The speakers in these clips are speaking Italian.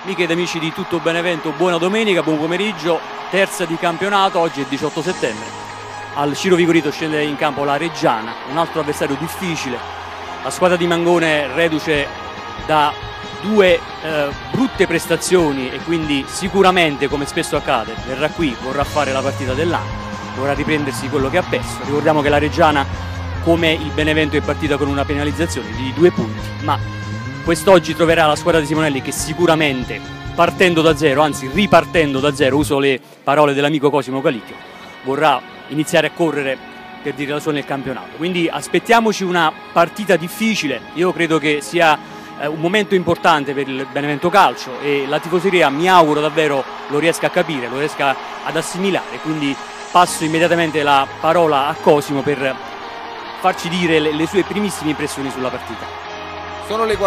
Amiche ed amici di Tutto Benevento, buona domenica, buon pomeriggio, terza di campionato, oggi è 18 settembre. Al Ciro Vigorito scende in campo la Reggiana, un altro avversario difficile. La squadra di Mangone reduce da due brutte prestazioni e quindi sicuramente, come spesso accade, verrà qui, vorrà fare la partita dell'anno, vorrà riprendersi quello che ha perso. Ricordiamo che la Reggiana, come il Benevento, è partita con una penalizzazione di 2 punti, ma quest'oggi troverà la squadra di Simonelli che sicuramente, partendo da zero, anzi ripartendo da zero, uso le parole dell'amico Cosimo Calicchio, vorrà iniziare a correre per dire la sua nel campionato. Quindi aspettiamoci una partita difficile. Io credo che sia un momento importante per il Benevento Calcio e la tifoseria, mi auguro davvero, lo riesca a capire, lo riesca ad assimilare. Quindi passo immediatamente la parola a Cosimo per farci dire le sue primissime impressioni sulla partita. Sono le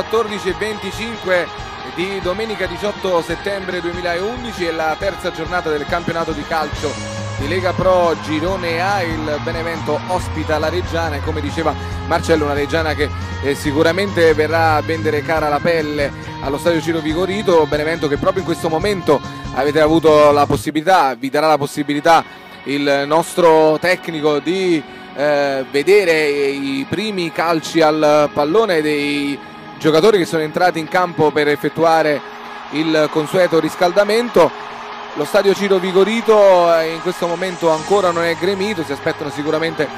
14:25 di domenica 18 settembre 2011 e la terza giornata del campionato di calcio di Lega Pro Girone A. Il Benevento ospita la Reggiana e, come diceva Marcello, una Reggiana che sicuramente verrà a vendere cara la pelle allo stadio Ciro Vigorito. Benevento che proprio in questo momento avete avuto la possibilità, vi darà la possibilità il nostro tecnico di vedere i primi calci al pallone dei giocatori che sono entrati in campo per effettuare il consueto riscaldamento. Lo stadio Ciro Vigorito in questo momento ancora non è gremito, si aspettano sicuramente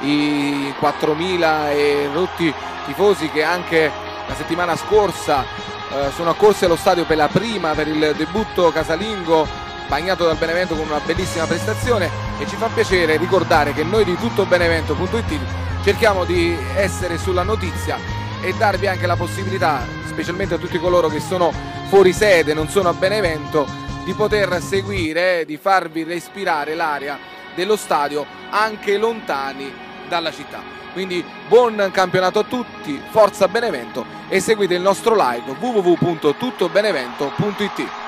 i 4.000 e rotti tifosi che anche la settimana scorsa sono accorsi allo stadio per il debutto casalingo bagnato dal Benevento con una bellissima prestazione. E ci fa piacere ricordare che noi di tuttobenevento.it cerchiamo di essere sulla notizia e darvi anche la possibilità, specialmente a tutti coloro che sono fuori sede, non sono a Benevento, di poter seguire, di farvi respirare l'aria dello stadio anche lontani dalla città. Quindi buon campionato a tutti, forza Benevento, e seguite il nostro live www.tuttobenevento.it.